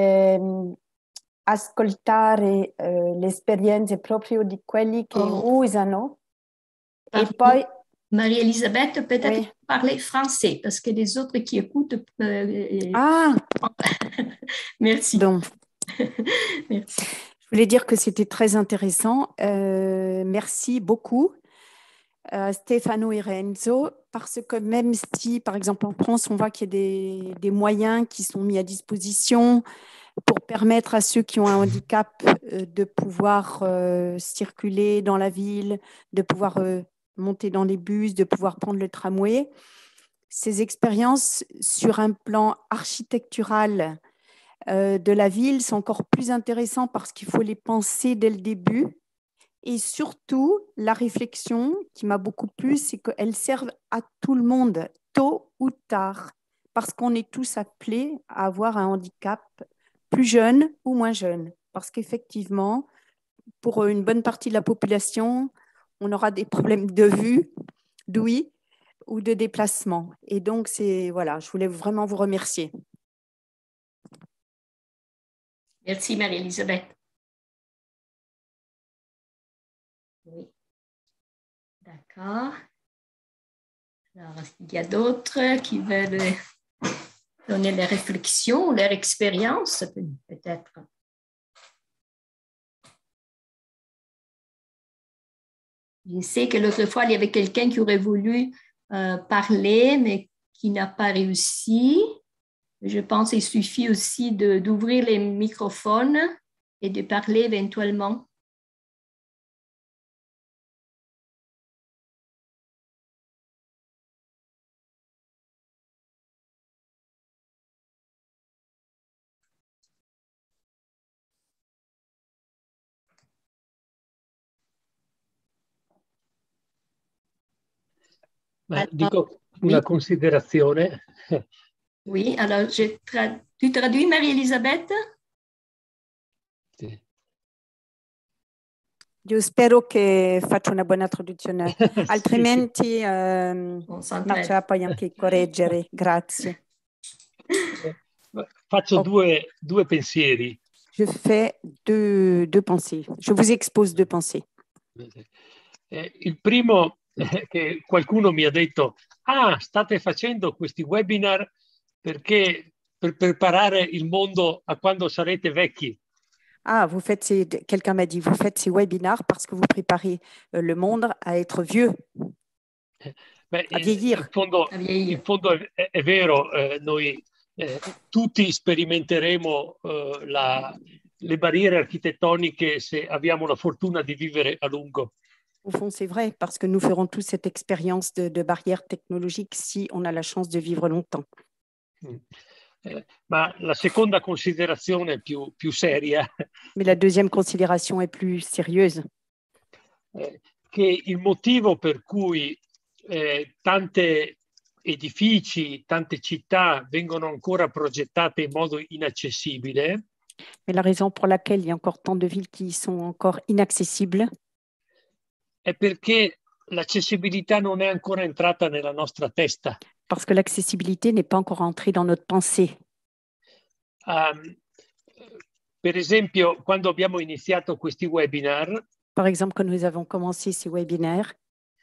ascoltare le esperienze proprio di quelli che usano e poi... Marie-Elisabeth, peut-être parler français, parce que les autres qui écoutent... Ah Merci. Bon. Merci. Je voulais dire que c'était très intéressant. Merci beaucoup, Stefano et Renzo, parce que même si, par exemple, en France, on voit qu'il y a des moyens qui sont mis à disposition pour permettre à ceux qui ont un handicap de pouvoir circuler dans la ville, de pouvoir monter dans les bus, de pouvoir prendre le tramway. Ces expériences sur un plan architectural de la ville sont encore plus intéressantes parce qu'il faut les penser dès le début. Et surtout, la réflexion qui m'a beaucoup plu, c'est qu'elles servent à tout le monde, tôt ou tard, parce qu'on est tous appelés à avoir un handicap, plus jeune ou moins jeune. Parce qu'effectivement, pour une bonne partie de la population, on aura des problèmes de vue, d'ouïe ou de déplacement. Et donc, voilà, je voulais vraiment vous remercier. Merci Marie-Elisabeth. Oui. D'accord. Alors, est-ce qu'il y a d'autres qui veulent donner leurs réflexions, leur expérience, peut-être? Je sais que l'autre fois, il y avait quelqu'un qui aurait voulu parler, mais qui n'a pas réussi. Je pense qu'il suffit aussi d'ouvrir les microphones et de parler éventuellement. Beh, dico una considerazione. Oui, alors tu traduis, Marie-Elisabeth? Sì. Io spero che faccia una buona traduzione, altrimenti On s'entraide. Marcia poi anche correggere. Grazie. Faccio Ok. due pensieri. Je fais deux pensées. Je vous expose deux pensées. Il primo è che qualcuno mi ha detto: ah, state facendo questi webinar perché per preparare il mondo a quando sarete vecchi. Ah, quelqu'un m'a dit, vous faites ces webinars parce que vous préparez le monde à être vieux, Beh, à vieillir. in fondo è vero, noi tutti sperimenteremo le barriere architettoniche se abbiamo la fortuna di vivere a lungo. Au fond, c'est vrai, parce que nous ferons tous cette expérience de barrières technologiques si on a la chance de vivre longtemps. Ma la seconda considerazione più seria Mais la deuxième considération est plus sérieuse. Che il motivo per cui tante edifici, tante città vengono ancora progettate in modo inaccessibile Mais la raison pour laquelle il y a encore tant de villes qui sont encore inaccessibles, è perché l'accessibilità non è ancora entrata nella nostra testa. parce que l'accessibilité n'est pas encore entrée dans notre pensée. Per esempio, quando abbiamo iniziato questi webinar, Par exemple, quand nous avons commencé ces webinaires,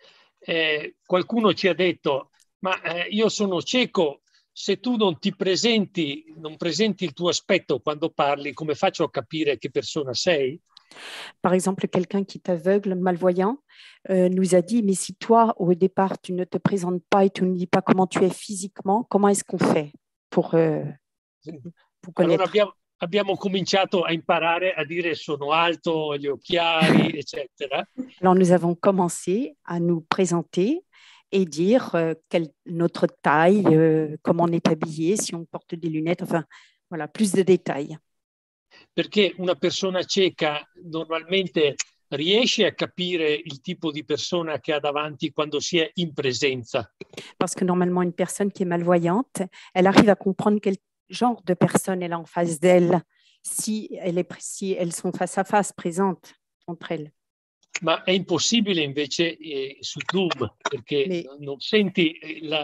qualcuno ci ha detto: ma io sono cieco, se tu non ti presenti, non presenti il tuo aspetto quando parli, come faccio a capire che persona sei? par exemple, quelqu'un qui est aveugle, malvoyant, nous a dit, mais si toi, au départ, tu ne te présentes pas et tu ne dis pas comment tu es physiquement, comment est-ce qu'on fait pour Allora connaître? abbiamo cominciato a imparare a dire sono alto, gli occhiali, eccetera. Alors, nous avons commencé à nous présenter et dire notre taille, comment on est habillé, si on porte des lunettes, enfin, voilà, plus de détails. Perché una persona cieca normalmente riesce a capire il tipo di persona che ha davanti quando si è in presenza. Parce que normalement, une personne qui est malvoyante, elle arrive à comprendre quel genre de personne elle a en face d'elle si elles sont face à face, présentes entre elles. Ma è impossibile invece su Zoom, perché non senti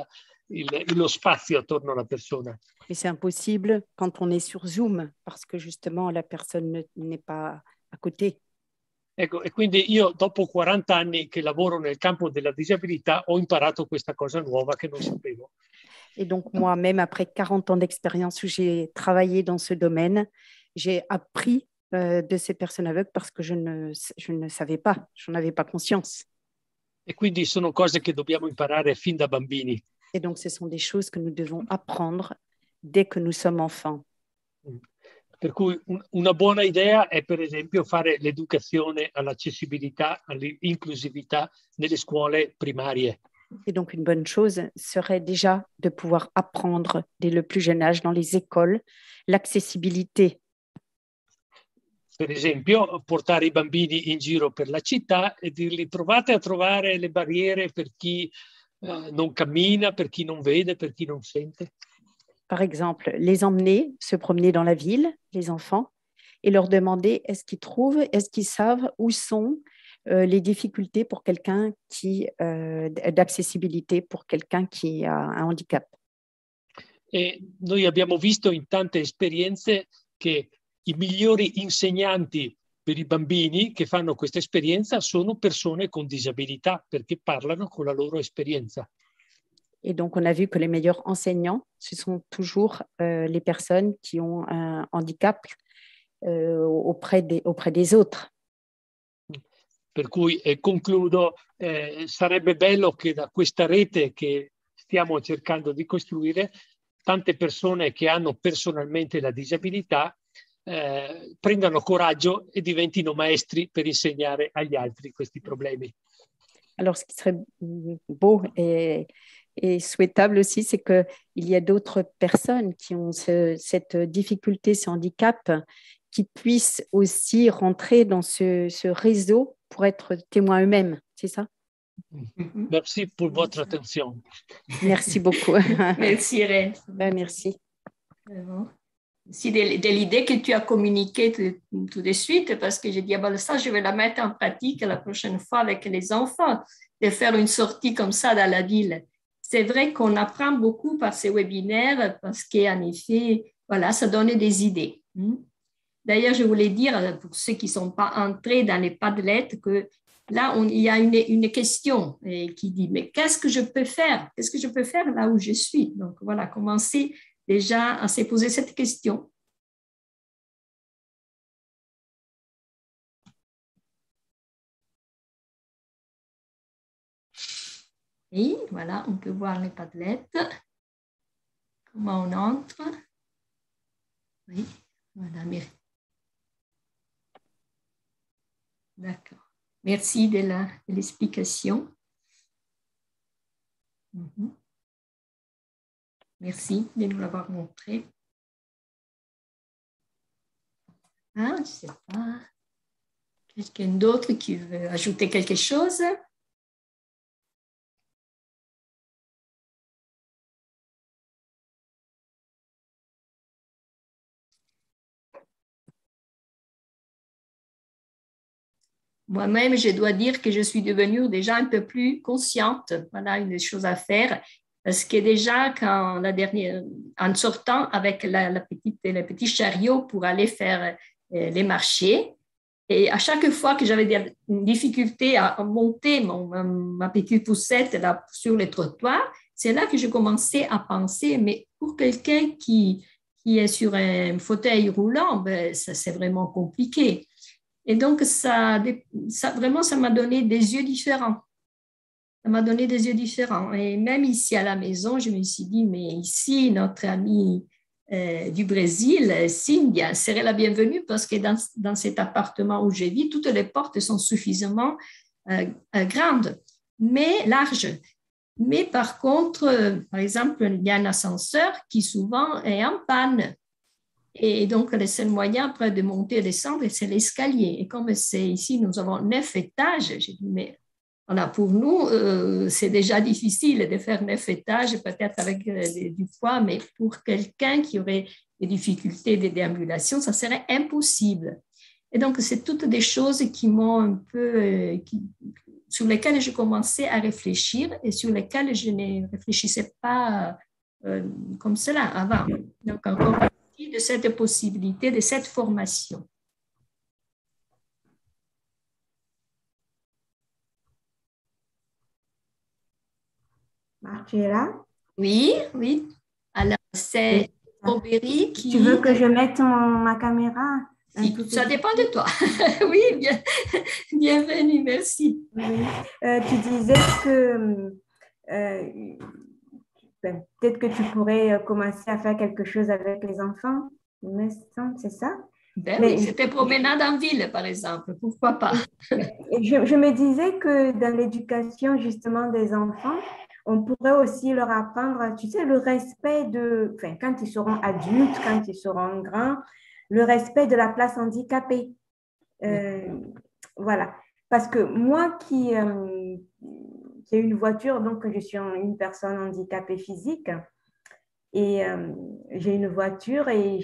lo spazio attorno alla persona. Mais c'est impossible quand on est sur Zoom, parce que justement, la personne n'est pas à côté. Ecco, e quindi io dopo 40 anni che lavoro nel campo della disabilità ho imparato questa cosa nuova che non sapevo. Et donc moi, même après 40 ans d'expérience où j'ai travaillé dans ce domaine, j'ai appris de ces personnes aveugles parce que je ne savais pas, je n'en avais pas conscience. E quindi sono cose che dobbiamo imparare fin da bambini. Et donc ce sont des choses que nous devons apprendre dès que nous sommes enfants. Per cui una buona idea è per esempio fare l'educazione all'accessibilità, all'inclusività nelle scuole primarie. Et donc une bonne chose serait déjà de pouvoir apprendre dès le plus jeune âge dans les écoles l'accessibilité. Per esempio, portare i bambini in giro per la città e dirgli: provate a trovare le barriere per chi non cammina, per chi non vede, per chi non sente. Par exemple, les emmener se promener dans la ville, les enfants, et leur demander est-ce qu'ils savent où sont les difficultés pour quelqu'un d'accessibilité pour quelqu'un qui a un handicap. E noi abbiamo visto in tante esperienze che i migliori insegnanti per i bambini che fanno questa esperienza sono persone con disabilità, perché parlano con la loro esperienza. Et donc, on a vu que les meilleurs enseignants, ce sont toujours les personnes qui ont un handicap auprès des autres. Per cui concludo, sarebbe bello che da questa rete che stiamo cercando di costruire, tante persone che hanno personalmente la disabilità prendano coraggio e diventino maestri per insegnare agli altri questi problemi. Alors, ce qui serait beau et souhaitable aussi, c'est qu'il y a d'autres personnes qui ont cette difficulté, ce handicap, qui puissent aussi rentrer dans ce réseau pour être témoins eux-mêmes, c'est ça? Merci pour votre attention. Merci beaucoup. Merci, Irène. Ben, merci. Merci de l'idée que tu as communiquée tout de suite, parce que j'ai dit, ah ben, ça, je vais la mettre en pratique la prochaine fois avec les enfants, de faire une sortie comme ça dans la ville. C'est vrai qu'on apprend beaucoup par ces webinaires, parce qu'en effet, voilà, ça donne des idées. D'ailleurs, je voulais dire, pour ceux qui ne sont pas entrés dans les Padlet, que là, il y a une question qui dit, mais qu'est-ce que je peux faire? Qu'est-ce que je peux faire là où je suis? Donc, voilà, commencer déjà à se poser cette question. Et voilà, on peut voir les Padlet. Comment on entre? Oui, voilà, d'accord. Merci de l'explication. Merci de nous l'avoir montré. Ah, je ne sais pas. Quelqu'un d'autre qui veut ajouter quelque chose? Moi-même, je dois dire que je suis devenue déjà un peu plus consciente. Voilà une des choses à faire. Parce que déjà, en sortant avec le petit chariot pour aller faire les marchés, et à chaque fois que j'avais une difficulté à monter ma petite poussette là, sur le trottoir, c'est là que je commençais à penser, mais pour quelqu'un qui est sur un fauteuil roulant, ben, c'est vraiment compliqué. Et donc, ça m'a donné des yeux différents. Ça m'a donné des yeux différents. Et même ici à la maison, je me suis dit, mais ici, notre amie du Brésil, Cynthia, serait la bienvenue parce que dans cet appartement où je vis, toutes les portes sont suffisamment grandes, mais larges. Mais par contre, par exemple, il y a un ascenseur qui souvent est en panne. Et donc, le seul moyen après de monter et descendre, c'est l'escalier. Et comme c'est ici, nous avons 9 étages, j'ai dit, mais voilà, pour nous, c'est déjà difficile de faire 9 étages, peut-être avec du poids, mais pour quelqu'un qui aurait des difficultés de déambulation, ça serait impossible. Et donc, c'est toutes des choses qui m'ont un peu, sur lesquelles je commençais à réfléchir et sur lesquelles je ne réfléchissais pas comme cela avant. Donc, encore de cette possibilité, de cette formation. Marcella? Oui, oui. Alors, c'est Aubéry qui... Tu veux que je mette ma caméra? Ça dépend de toi. Oui, bienvenue, merci. Oui. Tu disais que peut-être que tu pourrais commencer à faire quelque chose avec les enfants, c'est ça? Ben oui, c'était promenade en ville, par exemple. Pourquoi pas? Je me disais que dans l'éducation justement des enfants, on pourrait aussi leur apprendre, tu sais, le respect quand ils seront adultes, quand ils seront grands, le respect de la place handicapée. Voilà. Parce que moi qui j'ai une voiture, donc je suis une personne handicapée physique, et j'ai une voiture et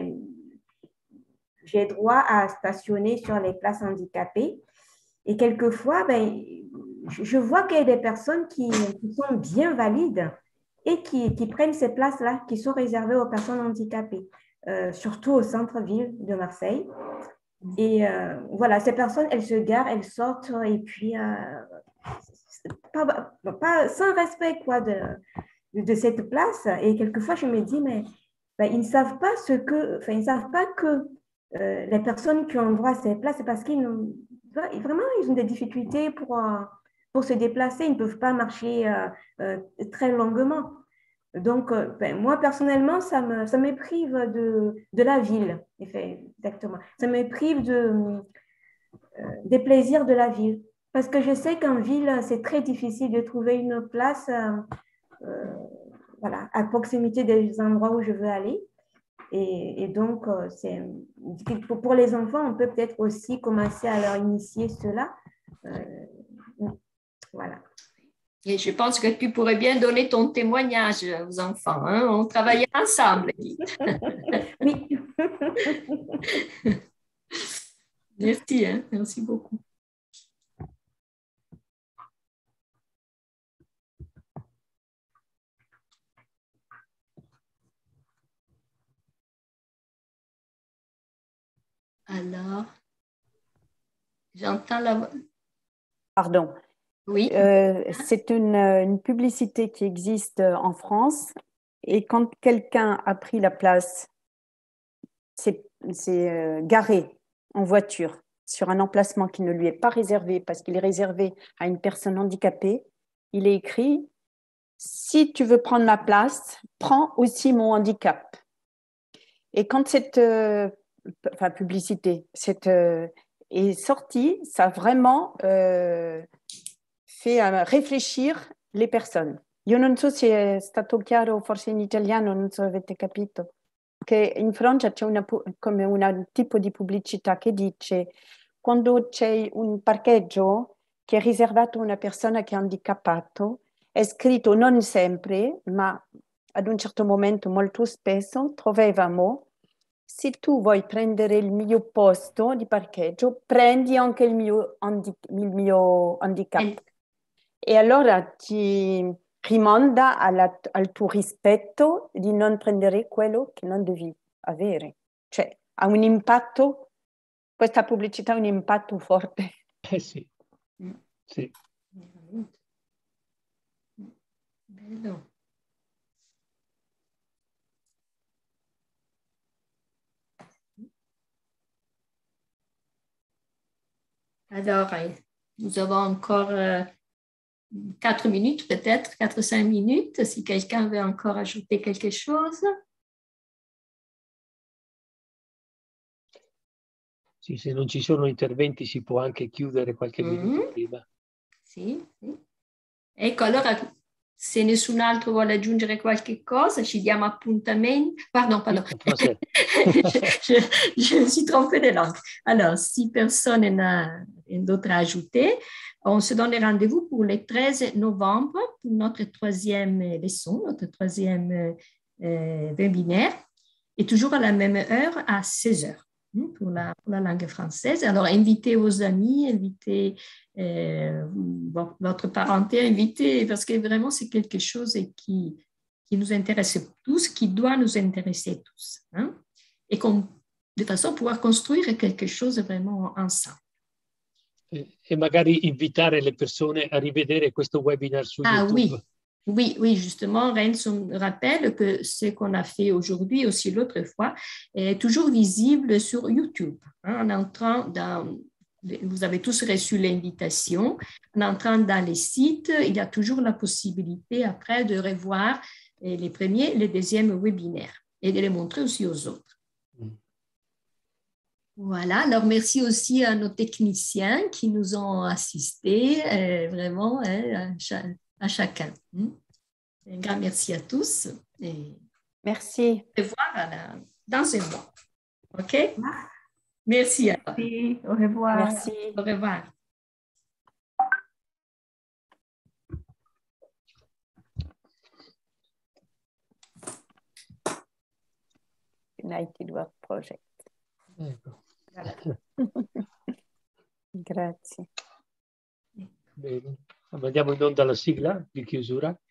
j'ai droit à stationner sur les places handicapées. Et quelquefois, je vois qu'il y a des personnes qui sont bien valides et qui prennent ces places-là, qui sont réservées aux personnes handicapées, surtout au centre-ville de Marseille. Et voilà, ces personnes, elles se garent, elles sortent, et puis pas sans respect quoi, de cette place. Et quelquefois, je me dis, mais ils ne savent pas ils ne savent pas que les personnes qui ont droit à ces places, c'est parce qu'ils vraiment, ils ont des difficultés pour se déplacer. Ils ne peuvent pas marcher très longuement. Donc, moi, personnellement, ça me prive de la ville. Exactement. Ça me prive des plaisirs de la ville. Parce que je sais qu'en ville, c'est très difficile de trouver une place voilà, à proximité des endroits où je veux aller. Et donc, pour les enfants, on peut peut-être aussi commencer à leur initier cela. Voilà. Et je pense que tu pourrais bien donner ton témoignage aux enfants. Hein? On travaillait ensemble. Oui. Merci, hein? Merci beaucoup. Alors, j'entends la voix. Pardon. Oui. C'est une publicité qui existe en France et quand quelqu'un a pris la place, c'est garé en voiture sur un emplacement qui ne lui est pas réservé parce qu'il est réservé à une personne handicapée, il est écrit « Si tu veux prendre ma place, prends aussi mon handicap ». Et quand cette publicité est sortie, ça a vraiment fait réfléchir le persone. Io non so se è stato chiaro, forse in italiano, non so se avete capito, che in Francia c'è come un tipo di pubblicità che dice quando c'è un parcheggio che è riservato a una persona che è handicappato, è scritto non sempre, ma ad un certo momento molto spesso trovavamo se tu vuoi prendere il mio posto di parcheggio, prendi anche il mio handicap. E allora ti rimanda al tuo rispetto di non prendere quello che non devi avere. Cioè, ha un impatto, questa pubblicità ha un impatto forte. Sì. Sì. Bello. Alors, nous avons encore 4 minutes, peut-être 4-5 minutes, si quelqu'un veut encore ajouter quelque chose. Sì, se non ci sono interventi si può anche chiudere qualche minuto prima. Sì, sì. Ecco, allora, se nessun altro vuole aggiungere qualche cosa, ci diamo appuntamento. Pardon. Je me suis trompée de langue. Alors, si personne n'a d'autre à ajouter, on se donne rendez-vous pour le 13 novembre pour notre troisième leçon, notre troisième webinaire, et toujours à la même heure, à 16 heures. Pour la langue française. Alors, invitez vos amis, invitez votre parenté, invitez, parce que vraiment, c'est quelque chose qui nous intéresse tous, qui doit nous intéresser tous. Hein? Et de façon à pouvoir construire quelque chose vraiment ensemble. E magari invitare le persone a rivedere questo webinar su YouTube. Oui, justement, Renzo rappelle que ce qu'on a fait aujourd'hui, aussi l'autre fois, est toujours visible sur YouTube. Hein, vous avez tous reçu l'invitation. En entrant dans les sites, il y a toujours la possibilité après de revoir les premiers, les deuxièmes webinaires et de les montrer aussi aux autres. Voilà, alors merci aussi à nos techniciens qui nous ont assistés, vraiment, à chacun. Un grand merci à tous. Et merci. Au revoir dans un mois. OK? Merci. Merci. Au revoir. Merci. Au revoir. United Work Project. Ecco. Grazie. Bene. Andiamo in onda alla sigla di chiusura.